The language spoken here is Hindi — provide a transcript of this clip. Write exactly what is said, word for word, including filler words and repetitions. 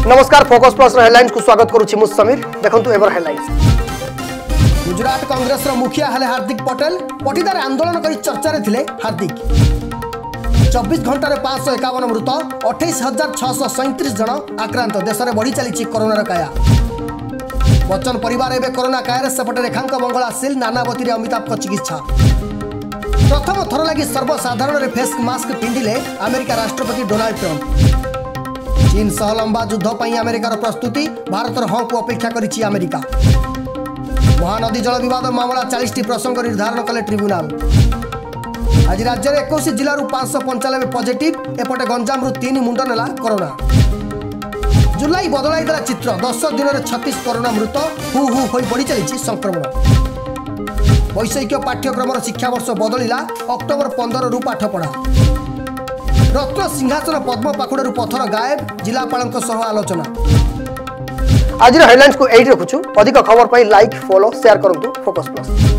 नमस्कार फोकस प्लस हेडलाइंस को स्वागत करुछि मु समीर। देखंतु एवर हेडलाइंस। गुजरात कांग्रेस रो मुखिया हले हार्दिक पटेल पटीदार आंदोलन करी चर्चा रे थिले हार्दिक। चौबीस घंटा रे पाँच सौ इक्यावन मृत अट्ठाईस हजार छह सौ सैंतीस जन आक्रांत देश में बढ़ी चली कोरोना काया। बच्चन परिवार एवं कोरोना कायर सेपटे रेखांक मंगला सिल नानावती अमिताभ को चिकित्सा। प्रथम थर लगी सर्वसाधारण रे फेस मास्क पिंधिले अमेरिका राष्ट्रपति डोनाल्ड ट्रंप। चीन सह लंबा युद्ध पर अमेरिकार प्रस्तुति भारतर हाँ को अपेक्षा करिछि अमेरिका। महानदी जल विवाद मामला चालीस टी प्रसंग निर्धारण कले ट्रिब्यूनाल। आज राज्य में इक्कीस जिलूर पाँच सौ पंचानबे पॉजिटिव एपटे गंजाम तीन मुंड नेला कोरोना। जुलाई बदलाई देला चित्र दस दिन में छत्तीस कोरोना मृत हु हु हो बढ़ी चली संक्रमण। वैषयिक पाठ्यक्रम शिक्षा वर्ष बदलिला अक्टोबर पंद्रह रु पाठपढ़ा। रत्न सिंहासन पद्म पाखुड़ पथर गायब जिलापाल आलोचना। आज हेडलाइंस को एट रखुछु। अधिक खबर पाई लाइक फॉलो शेयर करंतु फोकस प्लस।